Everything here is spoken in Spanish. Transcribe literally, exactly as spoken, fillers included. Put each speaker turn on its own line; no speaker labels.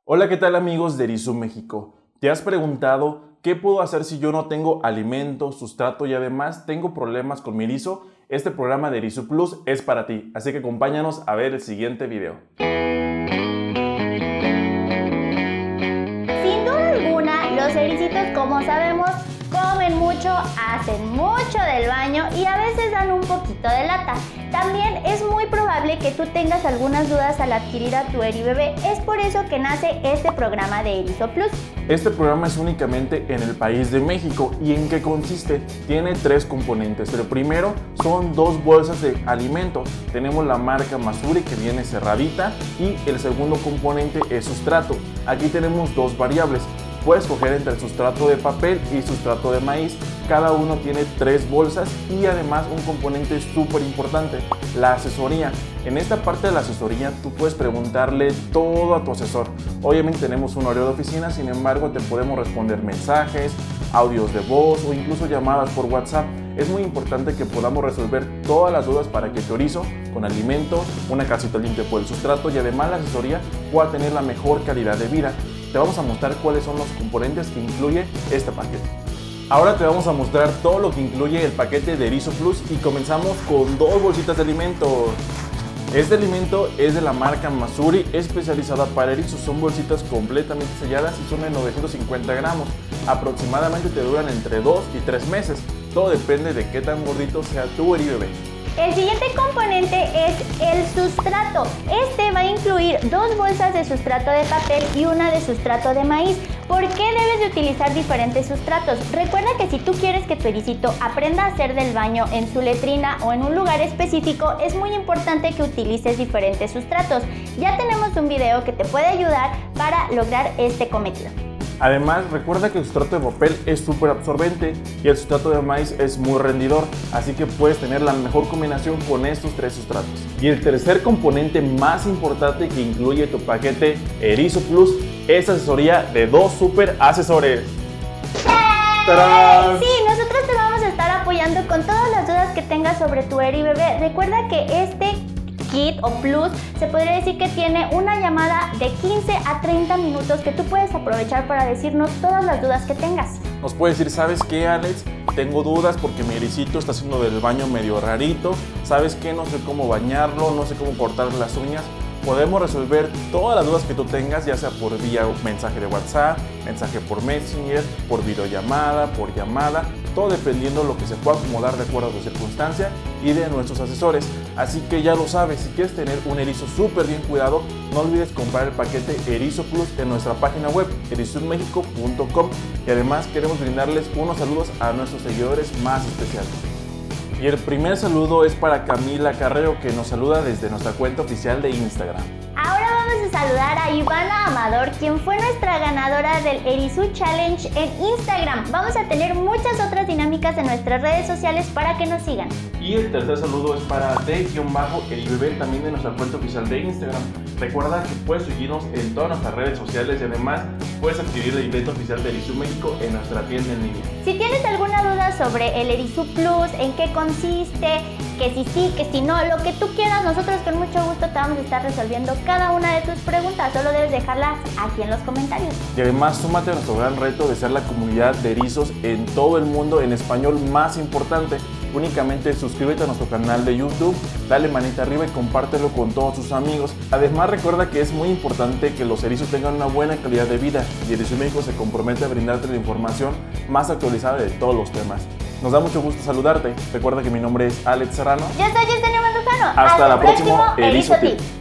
Hola, ¿qué tal amigos de Erizo México? ¿Te has preguntado qué puedo hacer si yo no tengo alimento, sustrato y además tengo problemas con mi erizo? Este programa de Erizo Plus es para ti, así que acompáñanos a ver el siguiente video.
Sin duda alguna, los ericitos, como sabemos, comen mucho, hacen mucho del baño y a veces dan un poquito de lata. También es muy probable que tú tengas algunas dudas al adquirir a tu eribebé. Es por eso que nace este programa de Erizo Plus.
Este programa es únicamente en el país de México. ¿Y en qué consiste? Tiene tres componentes. El primero son dos bolsas de alimento. Tenemos la marca Masuri, que viene cerradita, y el segundo componente es sustrato. Aquí tenemos dos variables. Puedes escoger entre el sustrato de papel y sustrato de maíz. Cada uno tiene tres bolsas y además un componente súper importante, la asesoría. En esta parte de la asesoría tú puedes preguntarle todo a tu asesor. Obviamente tenemos un horario de oficina, sin embargo te podemos responder mensajes, audios de voz o incluso llamadas por WhatsApp. Es muy importante que podamos resolver todas las dudas para que tu erizo, con alimento, una casita limpia por el sustrato y además la asesoría pueda tener la mejor calidad de vida. Te vamos a mostrar cuáles son los componentes que incluye este paquete. Ahora te vamos a mostrar todo lo que incluye el paquete de Erizo Plus y comenzamos con dos bolsitas de alimento. Este alimento es de la marca Masuri, especializada para erizos. Son bolsitas completamente selladas y son de novecientos cincuenta gramos. Aproximadamente te duran entre dos y tres meses. Todo depende de qué tan gordito sea tu eribebé.
El siguiente componente es el sustrato. Este va a incluir dos bolsas de sustrato de papel y una de sustrato de maíz. ¿Por qué debes de utilizar diferentes sustratos? Recuerda que si tú quieres que tu ericito aprenda a hacer del baño en su letrina o en un lugar específico, es muy importante que utilices diferentes sustratos. Ya tenemos un video que te puede ayudar para lograr este cometido.
Además, recuerda que el sustrato de papel es súper absorbente y el sustrato de maíz es muy rendidor, así que puedes tener la mejor combinación con estos tres sustratos. Y el tercer componente más importante que incluye tu paquete Erizo Plus es asesoría de dos super asesores.
¡Tarán! Sí, nosotros te vamos a estar apoyando con todas las dudas que tengas sobre tu eribebé. Recuerda que este kit o plus se podría decir que tiene una llamada de quince a treinta minutos que tú puedes aprovechar para decirnos todas las dudas que tengas.
Nos puedes decir, ¿sabes qué, Alex? Tengo dudas porque mi ericito está haciendo del baño medio rarito. ¿Sabes qué? No sé cómo bañarlo, no sé cómo cortarle las uñas. Podemos resolver todas las dudas que tú tengas, ya sea por vía mensaje de WhatsApp, mensaje por Messenger, por videollamada, por llamada, todo dependiendo de lo que se pueda acomodar de acuerdo a tu circunstancia y de nuestros asesores. Así que ya lo sabes, si quieres tener un erizo súper bien cuidado, no olvides comprar el paquete Erizo Plus en nuestra página web, erizo méxico punto com, y además queremos brindarles unos saludos a nuestros seguidores más especiales. Y el primer saludo es para Camila Carrero, que nos saluda desde nuestra cuenta oficial de Instagram.
Ahora vamos a saludar a Ivana Amador, quien fue nuestra ganadora del Erizo Challenge en Instagram. Vamos a tener muchas otras dinámicas en nuestras redes sociales para que nos sigan.
Y el tercer saludo es para de-eribebé, también de nuestra cuenta oficial de Instagram. Recuerda que puedes seguirnos en todas nuestras redes sociales y además puedes adquirir el libreto oficial de Erizo México en nuestra tienda en línea.
Si tienes alguna duda sobre el Erizo Plus, en qué consiste, que si sí, que si no, lo que tú quieras, nosotros con mucho gusto te vamos a estar resolviendo cada una de tus preguntas. Solo debes dejarlas aquí en los comentarios.
Y además súmate a nuestro gran reto de ser la comunidad de erizos en todo el mundo en español más importante. Únicamente suscríbete a nuestro canal de YouTube, dale manita arriba y compártelo con todos tus amigos. Además recuerda que es muy importante que los erizos tengan una buena calidad de vida y Erizo México se compromete a brindarte la información más actualizada de todos los temas. Nos da mucho gusto saludarte. Recuerda que mi nombre es Alex Serrano.
Yo soy Yesenia Mandujano.
Hasta, Hasta la próxima Erizo Tip.